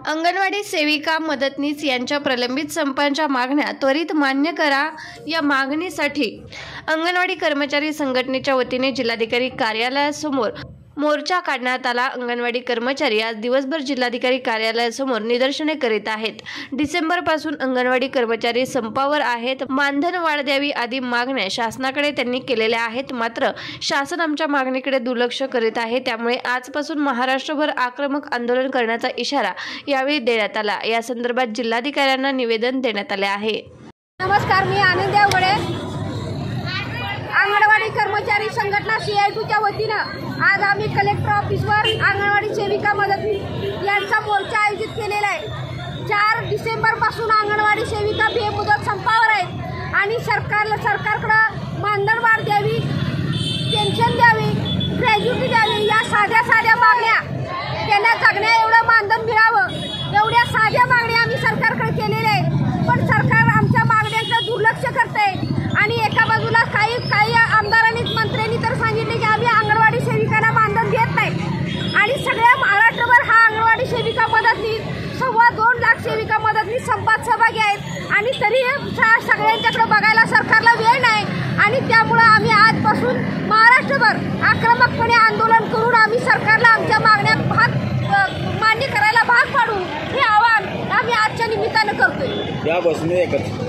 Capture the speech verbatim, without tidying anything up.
अंगणवाडी सेविका मदतनीस यांच्या प्रलंबित संपांच्या मागण्या त्वरित मान्य करा या मागणीसाठी अंगणवाडी कर्मचारी संघटनेच्या वतीने जिल्हाधिकारी कार्यालयासमोर मोर्चा काढण्यात आला। अंगणवाडी कर्मचारी आज दिवसभर जिल्हाधिकारी कार्यालयासमोर निदर्शने करीत आहेत। डिसेंबर पासून अंगणवाडी कर्मचारी संपावर आहेत। मानधन वाढ द्यावी आदी मागण्या शासनाकडे त्यांनी केलेल्या आहेत, मात्र शासन आमच्या मागणीकडे दुर्लक्ष करीत आहे। त्यामुळे आजपासून महाराष्ट्रभर आक्रमक आंदोलन करण्याचा इशारा यावेळी देण्यात आला। या संदर्भात जिल्हाधिकाऱ्यांना निवेदन देण्यात आले आहे। नमस्कार, मी आनंदी आवळे, अंगणवाडी कर्मचारी संघटना सी आय टूच्या वतीनं आज आम्ही कलेक्टर ऑफिसवर अंगणवाडी सेविका मदतनीस यांचा मोर्चा आयोजित केलेला आहे। चार डिसेंबर पासून अंगणवाडी सेविका बेमुदत संपावर आहेत आणि सरकारला सरकारकडे मानधन वाढ द्यावी, पेन्शन द्यावी, ग्रॅज्युटी द्यावी, या साध्या साध्या मागण्या, त्यांना जगण्या एवढं मानधन मिळावं, एवढ्या साध्या मागण्या आम्ही सरकारकडे केलेल्या आहेत। पण सरकार आमच्या मागण्यांचं दुर्लक्ष करते आणि एका बाजूला काही काही आमदारांनी मंत्र्यांनी तर सांगितले की आम्ही अंगणवाडी सेविकांना मानधन देत नाही आणि सगळ्या महाराष्ट्रभर हा अंगणवाडी सेविका मदतनीस सव्वा दोन लाख सेविका मदतनीस संपात सहभागी आहेत आणि तरी सगळ्यांच्याकडे बघायला सरकारला वेळ नाही आणि त्यामुळे आम्ही आजपासून महाराष्ट्रभर आक्रमकपणे आंदोलन करून आम्ही सरकारला आमच्या मागण्या भाग मान्य करायला भाग पाडू हे आवाहन आम्ही आजच्या निमित्तानं करतोय। या बसने एकच